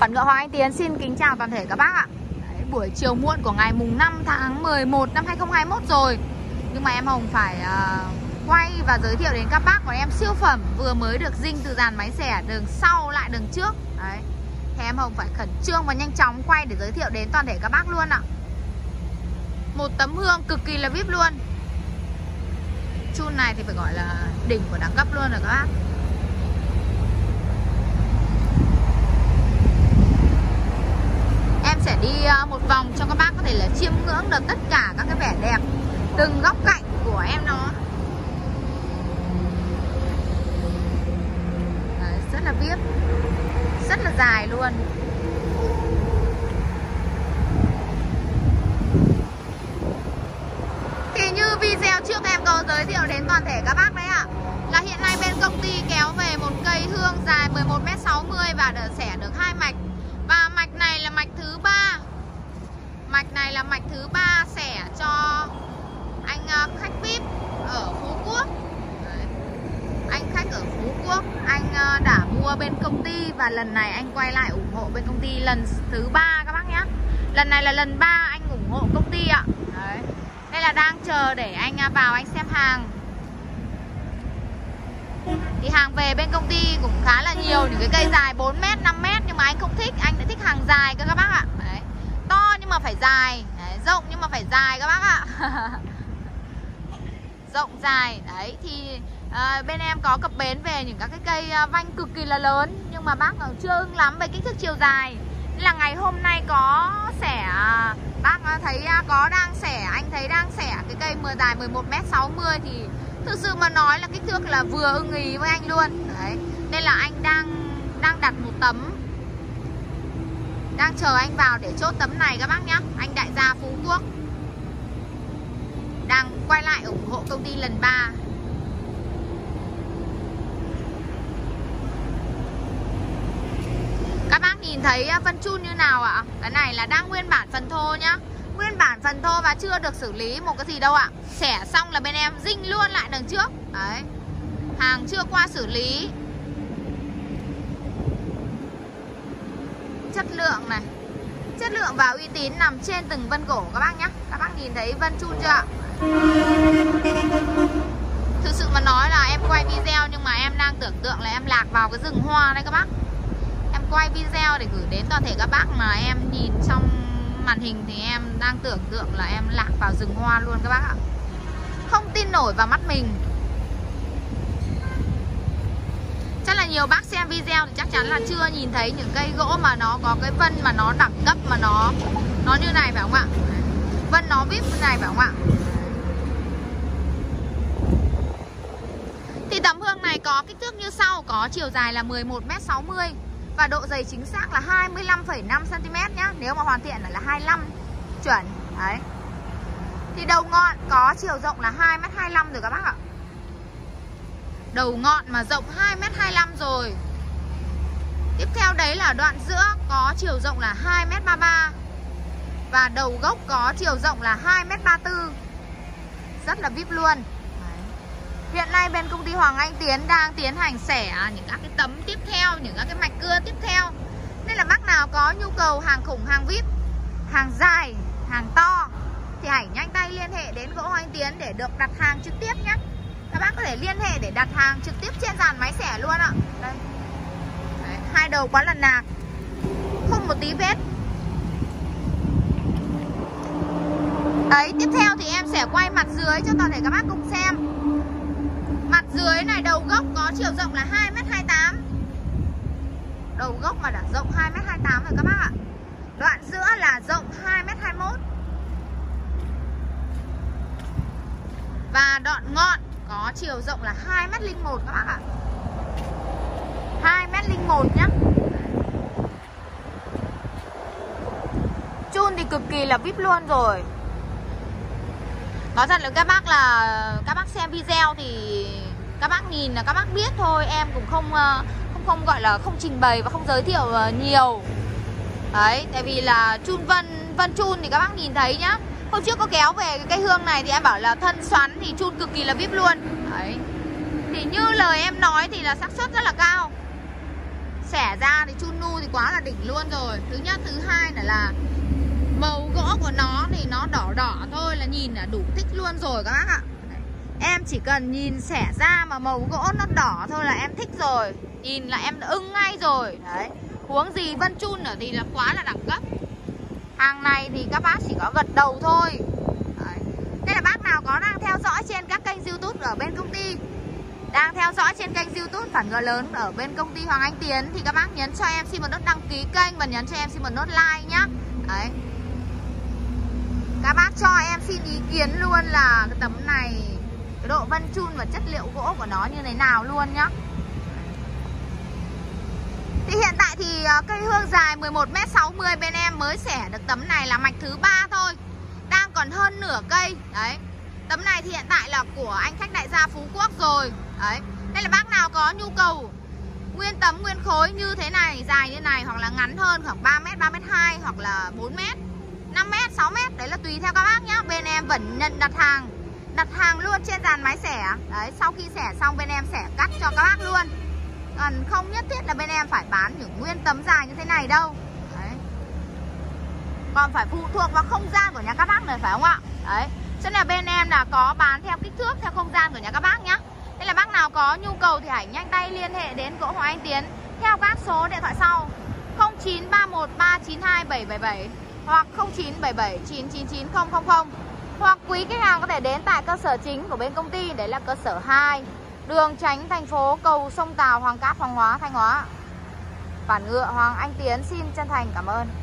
Bản Ngựa Hoàng Anh Tiến xin kính chào toàn thể các bác ạ. Đấy, buổi chiều muộn của ngày mùng 5 tháng 11 năm 2021 rồi. Nhưng mà em Hồng phải quay và giới thiệu đến các bác của em siêu phẩm vừa mới được dinh từ dàn máy xẻ đường sau lại đường trước. Đấy, thì em Hồng phải khẩn trương và nhanh chóng quay để giới thiệu đến toàn thể các bác luôn ạ. Một tấm hương cực kỳ là VIP luôn. Chun này thì phải gọi là đỉnh của đẳng cấp luôn rồi các bác. Em sẽ đi một vòng cho các bác có thể là chiêm ngưỡng được tất cả các cái vẻ đẹp từng góc cạnh của em nó. Đấy, rất là VIP, rất là dài luôn. Thì như video trước em có giới thiệu đến toàn thể các bác đấy ạ, là hiện nay bên công ty kéo về một cây hương dài 11m60 và đã xẻ được 2 mạch. Và mạch này là mạch thứ 3. Mạch này là mạch thứ 3 xẻ cho anh khách VIP ở Phú Quốc. Đấy, anh khách ở Phú Quốc, anh đã mua bên công ty và lần này anh quay lại ủng hộ bên công ty lần thứ 3 các bác nhé. Lần này là lần 3 anh ủng hộ công ty ạ. Đấy, đây là đang chờ để anh vào anh xem hàng. Thì hàng về bên công ty cũng khá là nhiều, những cái cây dài 4m, 5m, nhưng mà anh không thích, anh lại thích hàng dài các bác ạ. Đấy, to nhưng mà phải dài. Đấy, rộng nhưng mà phải dài các bác ạ. Rộng dài. Đấy thì bên em có cập bến về những các cái cây vanh cực kỳ là lớn, nhưng mà bác chưa ưng lắm về kích thước chiều dài. Nên là ngày hôm nay có xẻ, bác thấy có đang xẻ, anh thấy đang xẻ cái cây dài 11m60 thì thực sự mà nói là kích thước là vừa ưng ý với anh luôn. Đấy, nên là anh đang đặt một tấm, đang chờ anh vào để chốt tấm này các bác nhá. Anh đại gia Phú Quốc đang quay lại ủng hộ công ty lần 3. Các bác nhìn thấy vân chun như nào ạ? Cái này là đang nguyên bản phần thô nhá. Nguyên bản phần thô và chưa được xử lý một cái gì đâu ạ. Xẻ xong là bên em dinh luôn lại đằng trước. Đấy, hàng chưa qua xử lý. Chất lượng này, chất lượng và uy tín nằm trên từng vân cổ các bác nhé. Các bác nhìn thấy vân chun chưa ạ? Thực sự mà nói là em quay video nhưng mà em đang tưởng tượng là em lạc vào cái rừng hoa đây các bác. Em quay video để gửi đến toàn thể các bác mà em nhìn trong màn hình thì em đang tưởng tượng là em lạc vào rừng hoa luôn các bác ạ. Không tin nổi vào mắt mình. Chắc là nhiều bác xem video thì chắc chắn là chưa nhìn thấy những cây gỗ mà nó có cái vân mà nó đẳng cấp mà nó như này phải không ạ? Vân nó VIP như này phải không ạ? Thì tấm hương này có kích thước như sau, có chiều dài là 11m60 và độ dày chính xác là 25,5cm nhá. Nếu mà hoàn thiện là 25 chuẩn. Đấy. Thì đầu ngọn có chiều rộng là 2m25 rồi các bác ạ. Đầu ngọn mà rộng 2m25 rồi. Tiếp theo đấy là đoạn giữa có chiều rộng là 2m33 và đầu gốc có chiều rộng là 2m34. Rất là VIP luôn. Đấy. Hiện nay bên công ty Hoàng Anh Tiến đang tiến hành xẻ những các cái tấm tiếp theo, những các cái mạch cưa tiếp theo. Nên là bác nào có nhu cầu hàng khủng, hàng VIP, hàng dài, hàng to thì hãy nhanh tay liên hệ đến gỗ Hoàng Anh Tiến để được đặt hàng trực tiếp nhé. Các bác có thể liên hệ để đặt hàng trực tiếp trên dàn máy xẻ luôn ạ. Đây. Đấy, hai đầu quá lần nạc, không một tí vết. Đấy, tiếp theo thì em sẽ quay mặt dưới cho toàn thể các bác cùng xem. Mặt dưới này đầu gốc có chiều rộng là 2m28. Đầu gốc mà đã rộng 2m28 rồi các bác ạ. Đoạn giữa là rộng 2m21. Và đoạn ngọn có chiều rộng là 2m01 các bác ạ. 2m01 nhá. Chun thì cực kỳ là VIP luôn rồi. Nói thật là các bác xem video thì các bác nhìn là các bác biết thôi. Em cũng không gọi là không trình bày và không giới thiệu nhiều. Đấy, tại vì là chun vân chun thì các bác nhìn thấy nhá. Hôm trước có kéo về cái cây hương này thì em bảo là thân xoắn thì chun cực kỳ là VIP luôn. Đấy. Thì như lời em nói thì là xác suất rất là cao. Xẻ ra thì chun nu thì quá là đỉnh luôn rồi. Thứ nhất, thứ hai là màu gỗ của nó thì nó đỏ đỏ thôi là nhìn là đủ thích luôn rồi các bác ạ. Đấy. Em chỉ cần nhìn xẻ ra mà màu gỗ nó đỏ thôi là em thích rồi. Nhìn là em đã ưng ngay rồi. Đấy. Huống gì vân chun ở thì là quá là đẳng cấp. Hàng này thì các bác chỉ có gật đầu thôi. Đấy. Thế là bác nào có đang theo dõi trên các kênh YouTube ở bên công ty, đang theo dõi trên kênh YouTube Phản Ngựa Lớn ở bên công ty Hoàng Anh Tiến thì các bác nhấn cho em xin một nút đăng ký kênh và nhấn cho em xin một nút like nhá. Đấy. Các bác cho em xin ý kiến luôn là cái tấm này, cái độ vân chun và chất liệu gỗ của nó như thế nào luôn nhá. Thì hiện tại thì cây hương dài 11m60 bên em mới xẻ được tấm này là mạch thứ 3 thôi. Đang còn hơn nửa cây. Đấy. Tấm này thì hiện tại là của anh khách đại gia Phú Quốc rồi. Đấy. Đây là bác nào có nhu cầu nguyên tấm nguyên khối như thế này, dài như này, hoặc là ngắn hơn khoảng 3m, 3m2 hoặc là 4m, 5m, 6m. Đấy là tùy theo các bác nhá. Bên em vẫn nhận đặt hàng luôn trên dàn máy xẻ. Đấy, sau khi xẻ xong bên em xẻ cắt cho các bác luôn. Còn không nhất thiết là bên em phải bán những nguyên tấm dài như thế này đâu. Đấy. Còn phải phụ thuộc vào không gian của nhà các bác này phải không ạ? Đấy. Cho nên là bên em là có bán theo kích thước, theo không gian của nhà các bác nhá. Nên là bác nào có nhu cầu thì hãy nhanh tay liên hệ đến Gỗ Hoàng Anh Tiến theo các số điện thoại sau: 0931 392 777 hoặc 0977 999 000. Hoặc quý khách hàng có thể đến tại cơ sở chính của bên công ty, đấy là cơ sở 2, đường Chánh thành phố Cầu Sông Tàu, Hoàng Cát, Hoàng Hóa, Thanh Hóa. Phản Ngựa Hoàng Anh Tiến xin chân thành cảm ơn.